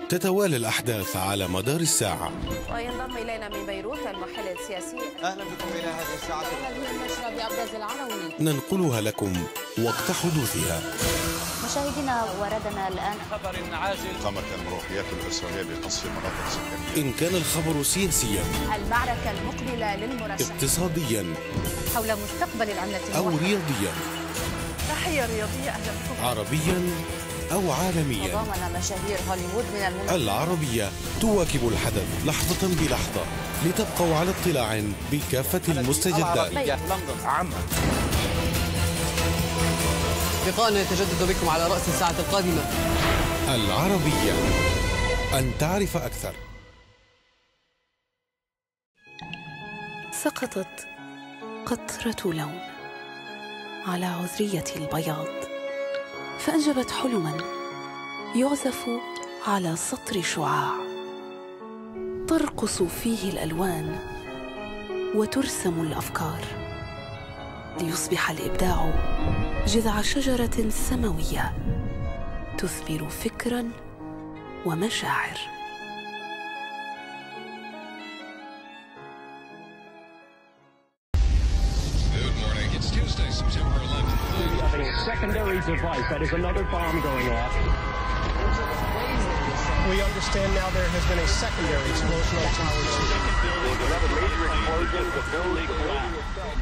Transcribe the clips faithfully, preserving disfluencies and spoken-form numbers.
تتوالى الأحداث على مدار الساعة. وينضم إلينا من بيروت المحلل السياسي. أهلا بكم إلى هذه الساعة. هذه النشرة بأبرز العناوين ننقلها لكم وقت حدوثها. مشاهدينا وردنا الآن خبر عاجل. قامت المروحيات الإسرائيلية بقصف مناطق سكنية. إن كان الخبر سياسيا، المعركة المقبلة للمرشح، اقتصاديا حول مستقبل العملة أو رياضيا، تحية رياضية، أهلا بكم، عربيا أو عالميا. تضامن مشاهير هوليوود من المنى. العربية تواكب الحدث لحظة بلحظة لتبقوا على اطلاع بكافة المستجدات. لقاءنا يتجدد بكم على رأس الساعة القادمة. العربية، أن تعرف أكثر. سقطت قطرة لون على عذرية البياض، فأنجبت حلماً يعزف على سطر شعاع، ترقص فيه الألوان وترسم الأفكار، ليصبح الإبداع جذع شجرة سماوية تثمر فكراً ومشاعر. Secondary device, that is another bomb going off. We understand now there has been a secondary explosion on Tower two. Another major explosion, the building collapsed.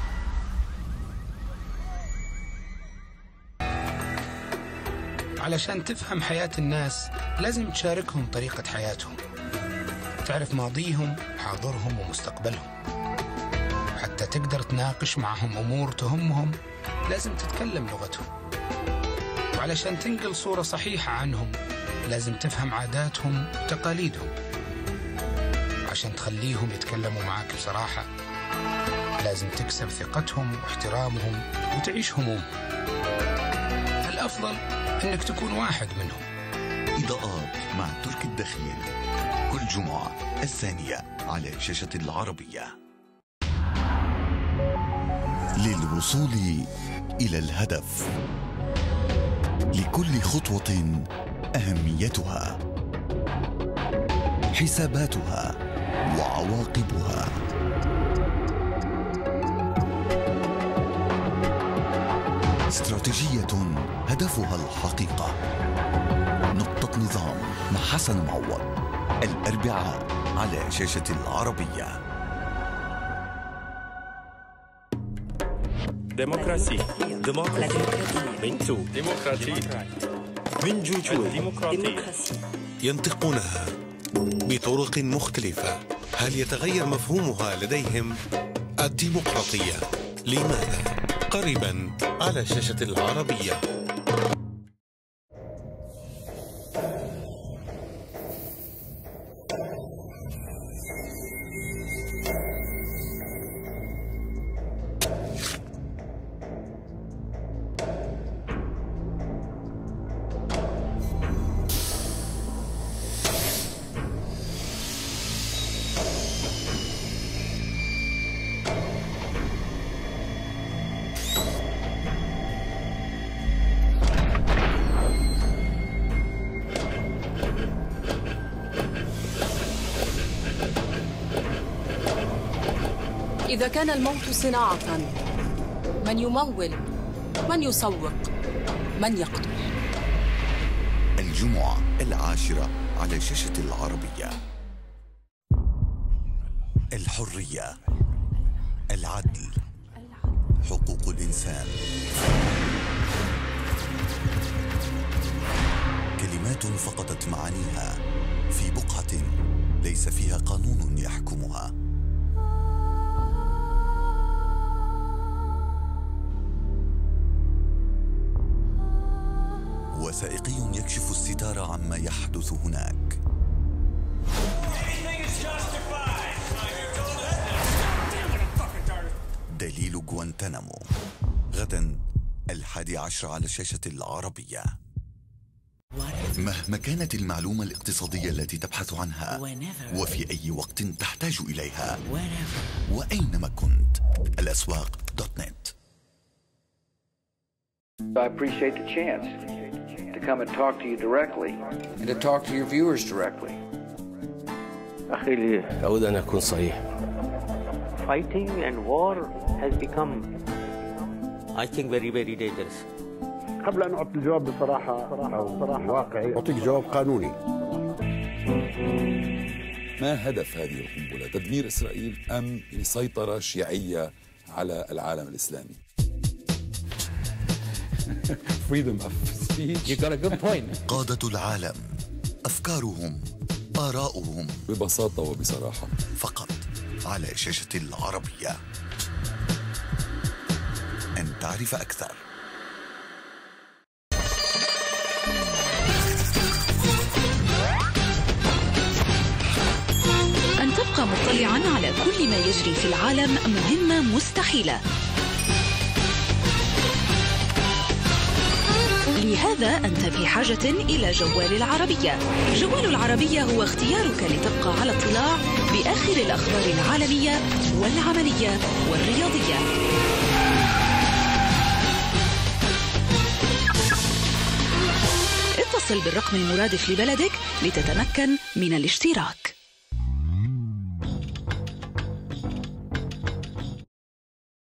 علشان تفهم حياة الناس لازم تشاركهم طريقة حياتهم، تعرف ماضيهم حاضرهم ومستقبلهم. حتى تقدر تناقش معهم أمور تهمهم لازم تتكلم لغتهم، وعلشان تنقل صورة صحيحة عنهم لازم تفهم عاداتهم وتقاليدهم. عشان تخليهم يتكلموا معك بصراحة لازم تكسب ثقتهم واحترامهم وتعيش همومهم. الأفضل إنك تكون واحد منهم. إضاءات مع تركي الدخيل كل جمعة الثانية على شاشة العربية. للوصول إلى الهدف، لكل خطوة أهميتها، حساباتها وعواقبها. استراتيجية هدفها الحقيقة. نقطة نظام مع حسن معوض، الأربعاء على شاشة العربية. ديمقراطي ديمقراطي من تو ديمقراطي من جوجو ديمقراطي. ينطقونها بطرق مختلفة. هل يتغير مفهومها لديهم؟ الديمقراطية لماذا؟ قريبا على شاشة العربية. إذا كان الموت صناعة، من يمول؟ من يسوق؟ من يقتل؟ الجمعة العاشرة على شاشة العربية. الحرية، العدل، حقوق الإنسان، كلمات فقدت معانيها في بقعة ليس فيها قانون يحكمها. وثائقي يكشف الستار عما يحدث هناك. دليل غوانتنامو غدا الحادي عشر على شاشة العربية. مهما كانت المعلومة الاقتصادية التي تبحث عنها وفي أي وقت تحتاج إليها وأينما كنت، الأسواق دوت نت. I appreciate the chance to come and talk to you directly and to talk to your viewers directly. أخي لي أود أن أكون صريح. Fighting and war has become, I think, very very dangerous. قبل أن أعطي الجواب بصراحة صراحة واقعي أعطيك جواب قانوني. ما هدف هذه القنبلة؟ تدمير إسرائيل أم سيطرة شيعية على العالم الإسلامي؟ Freedom of speech. You got a good point. قادة العالم، أفكارهم، آراؤهم، ببساطة وبصراحة، فقط على شاشة العربية. أن تعرف أكثر. أن تبقى مطلعاً على كل ما يجري في العالم مهمة مستحيلة. لهذا أنت في حاجة إلى جوال العربية. جوال العربية هو اختيارك لتبقى على اطلاع بآخر الأخبار العالمية والعملية والرياضية. اتصل بالرقم المرادف لبلدك لتتمكن من الاشتراك.